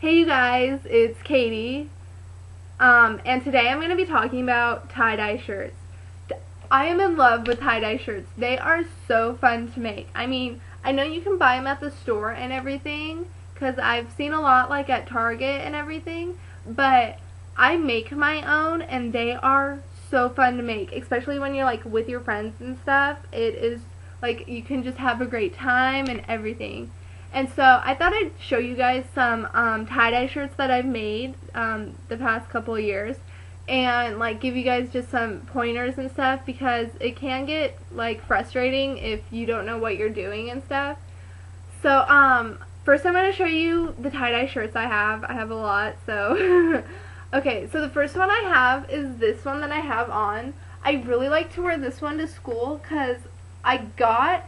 Hey you guys, it's Katie, and today I'm going to be talking about tie-dye shirts. I am in love with tie-dye shirts. They are so fun to make. I mean, I know you can buy them at the store and everything, because I've seen a lot like at Target and everything, but I make my own and they are so fun to make, especially when you're like with your friends and stuff. It is like you can just have a great time and everything. And so I thought I'd show you guys some tie-dye shirts that I've made the past couple of years, and like give you guys just some pointers and stuff, because it can get like frustrating if you don't know what you're doing and stuff. So first I'm going to show you the tie-dye shirts I have. I have a lot, so okay, so the first one I have is this one that I have on. I really like to wear this one to school because I got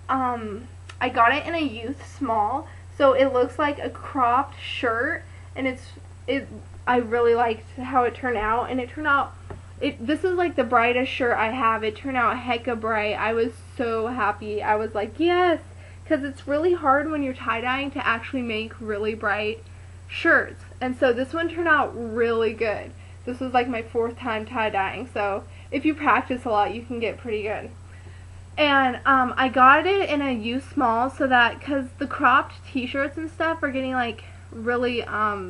it in a youth small, so it looks like a cropped shirt, and I really liked how it turned out, and this is like the brightest shirt I have. It turned out hecka bright. I was so happy. I was like, yes, because it's really hard when you're tie-dyeing to actually make really bright shirts, and so this one turned out really good. This was like my 4th time tie-dyeing, so if you practice a lot, you can get pretty good. And I got it in a U small, so that, because the cropped t-shirts and stuff are getting like really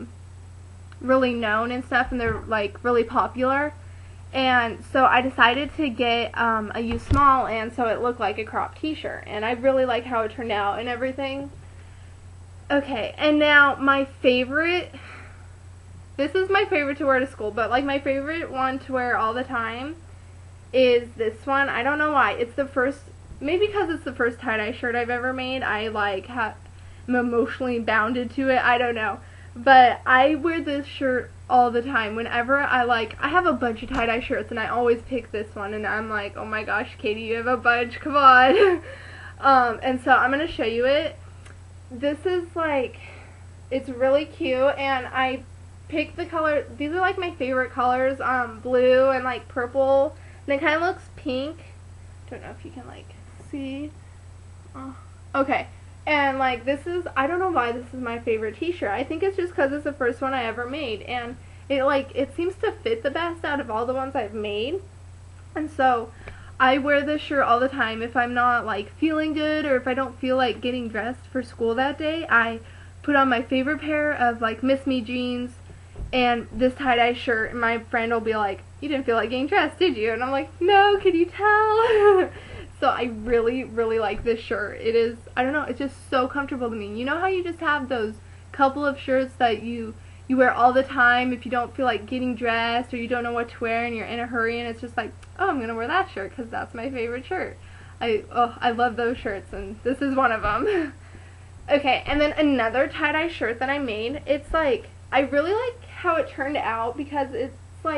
really known and stuff, and they're like really popular, and so I decided to get a U small, and so it looked like a cropped t-shirt, and I really like how it turned out and everything. Okay, and now my favorite, this is my favorite to wear to school, but like my favorite one to wear all the time is this one. I don't know why. It's the first, maybe because it's the first tie-dye shirt I've ever made. I like am emotionally bounded to it. I don't know. But I wear this shirt all the time. Whenever I have a bunch of tie-dye shirts, and I always pick this one, and I'm like, oh my gosh, Katie, you have a bunch, come on. And so I'm going to show you it. This is like, it's really cute, and I picked the color, these are like my favorite colors, blue and like purple. And it kind of looks pink. Don't know if you can like see. Oh. Okay. And like this is, I don't know why this is my favorite t-shirt. I think it's just because it's the first one I ever made, and it seems to fit the best out of all the ones I've made. And so I wear this shirt all the time if I'm not like feeling good, or if I don't feel like getting dressed for school that day. I put on my favorite pair of like Miss Me jeans and this tie-dye shirt, and my friend will be like, you didn't feel like getting dressed, did you? And I'm like, no, can you tell? So I really, really like this shirt. It is, I don't know, it's just so comfortable to me. You know how you just have those couple of shirts that you wear all the time if you don't feel like getting dressed, or you don't know what to wear and you're in a hurry, and it's just like, oh, I'm going to wear that shirt because that's my favorite shirt. I love those shirts, and this is one of them. Okay, and then another tie-dye shirt that I made, it's like, I really like how it turned out, because it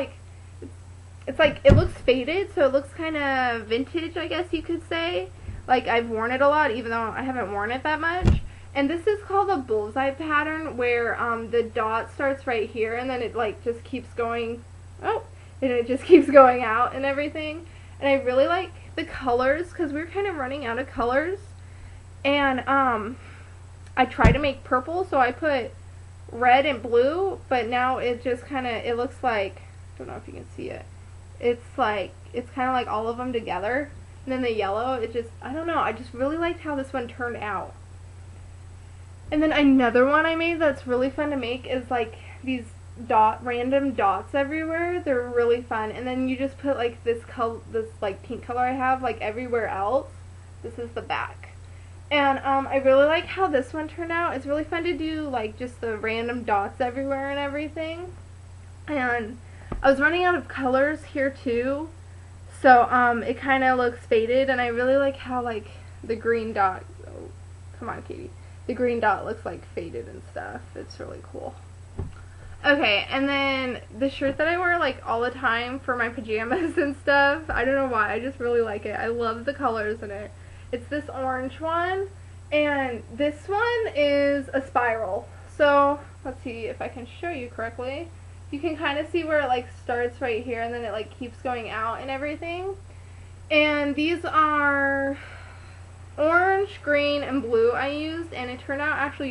looks faded, so it looks kind of vintage, I guess you could say. Like, I've worn it a lot, even though I haven't worn it that much. And this is called a bullseye pattern, where the dot starts right here, and then it like just keeps going, and it just keeps going out and everything. And I really like the colors, because we're kind of running out of colors. And I try to make purple, so I put red and blue, but now it just kind of, it looks like, I don't know if you can see it, it's kind of like all of them together, and then the yellow, it just, I don't know, I just really liked how this one turned out. And then another one I made that's really fun to make is like these random dots everywhere. They're really fun, and then you just put like this like pink color I have like everywhere else. This is the back. And I really like how this one turned out. It's really fun to do like just the random dots everywhere and everything. And I was running out of colors here too, so it kind of looks faded, and I really like how like the green dot, oh, come on Katie, the green dot looks like faded and stuff. It's really cool. Okay, and then the shirt that I wear like all the time for my pajamas and stuff, I don't know why, I just really like it. I love the colors in it. It's this orange one, and this one is a spiral. So let's see if I can show you correctly. You can kind of see where it like starts right here, and then it like keeps going out and everything. And these are orange, green, and blue I used, and it turned out actually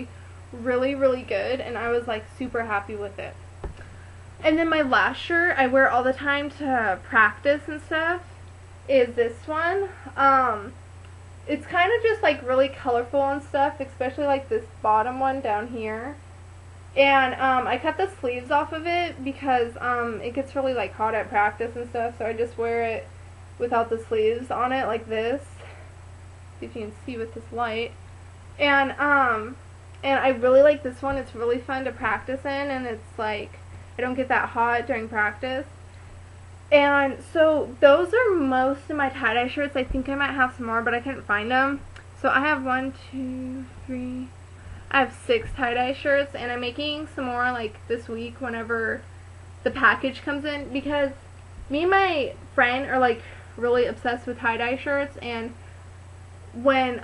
really, really good, and I was like super happy with it. And then my last shirt I wear all the time to practice and stuff is this one. It's kind of just like really colorful and stuff, especially like this bottom one down here. And I cut the sleeves off of it because it gets really like hot at practice and stuff, so I just wear it without the sleeves on it like this. See if you can see with this light. And I really like this one. It's really fun to practice in, and it's like I don't get that hot during practice. And so those are most of my tie-dye shirts. I think I might have some more, but I couldn't find them. So I have 1, 2, 3, I have 6 tie-dye shirts, and I'm making some more like this week whenever the package comes in, because me and my friend are like really obsessed with tie-dye shirts. And when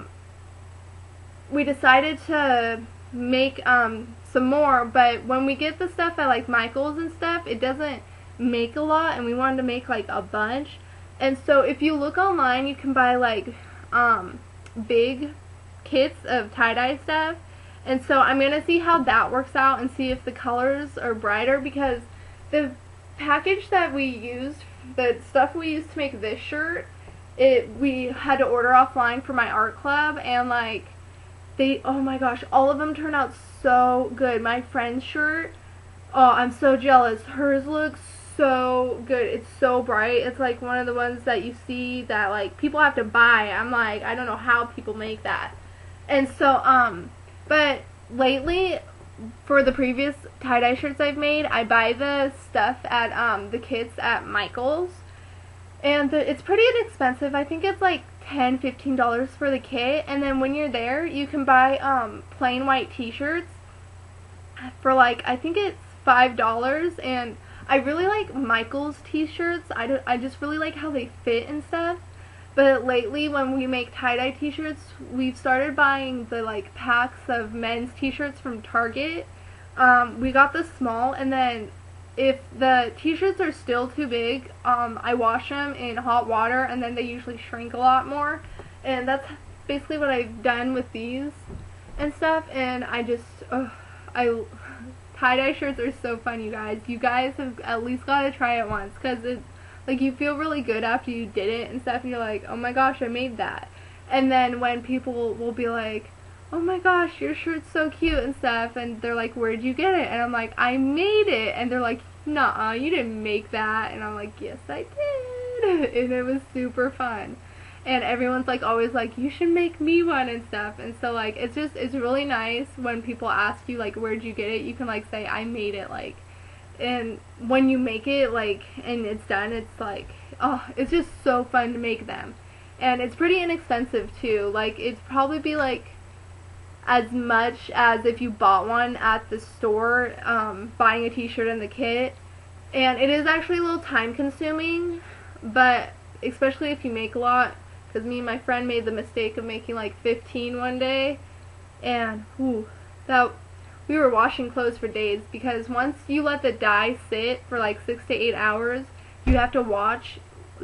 we decided to make some more, but when we get the stuff at like Michael's and stuff, it doesn't make a lot, and we wanted to make like a bunch. And so if you look online, you can buy like big kits of tie-dye stuff. And so I'm gonna see how that works out and see if the colors are brighter, because the package that we used, the stuff we used to make this shirt, we had to order offline for my art club, and like oh my gosh, all of them turned out so good. My friend's shirt, oh, I'm so jealous. Hers looks so good. It's so bright. It's like one of the ones that you see that like people have to buy. I'm like, I don't know how people make that. And so but lately, for the previous tie-dye shirts I've made, I buy the stuff at the kits at Michael's, and it's pretty inexpensive. I think it's like $10-15 for the kit, and then when you're there you can buy plain white t-shirts for like, I think it's $5. And I really like Michael's t-shirts. I just really like how they fit and stuff. But lately, when we make tie-dye t-shirts, we've started buying the like packs of men's t-shirts from Target. We got the small, and then if the t-shirts are still too big, I wash them in hot water, and then they usually shrink a lot more. And that's basically what I've done with these and stuff. And I just, tie-dye shirts are so fun, you guys. You guys have at least got to try it once, because it, like, you feel really good after you did it and stuff, and you're like, oh my gosh, I made that. And then when people will be like, oh my gosh, your shirt's so cute and stuff, and they're like, where'd you get it? And I'm like, I made it. And they're like, nuh-uh, you didn't make that. And I'm like, yes, I did. And it was super fun. And everyone's like always like, you should make me one and stuff. And so like, it's really nice when people ask you like, where'd you get it? You can like say, I made it, like. And when you make it, like, and it's done, it's like, oh, it's just so fun to make them. And it's pretty inexpensive too. Like, it'd probably be like as much as if you bought one at the store, buying a t-shirt and the kit. And it is actually a little time consuming, but especially if you make a lot, because me and my friend made the mistake of making like 15 one day, and we were washing clothes for days, because once you let the dye sit for like 6 to 8 hours, you have to wash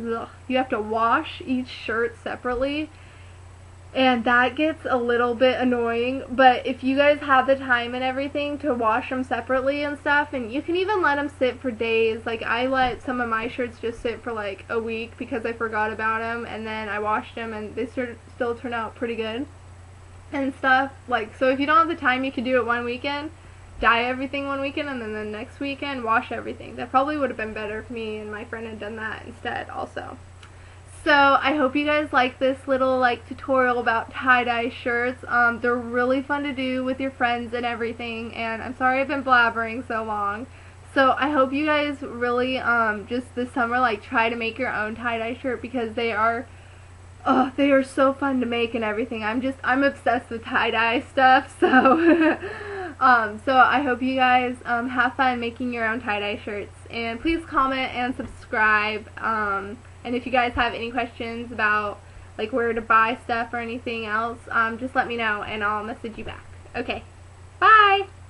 each shirt separately, and that gets a little bit annoying. But if you guys have the time and everything to wash them separately and stuff, and you can even let them sit for days. Like, I let some of my shirts just sit for like a week because I forgot about them, and then I washed them and they still turn out pretty good and stuff. Like, so if you don't have the time, you could do it one weekend, dye everything one weekend, and then the next weekend wash everything. That probably would have been better if me and my friend had done that instead also. So I hope you guys like this little like tutorial about tie-dye shirts. They're really fun to do with your friends and everything, and I'm sorry I've been blabbering so long. So I hope you guys really just this summer like try to make your own tie-dye shirt, because they are so fun to make and everything. I'm obsessed with tie-dye stuff, so so I hope you guys have fun making your own tie-dye shirts. And please comment and subscribe. And if you guys have any questions about like where to buy stuff or anything else, just let me know and I'll message you back. Okay, bye!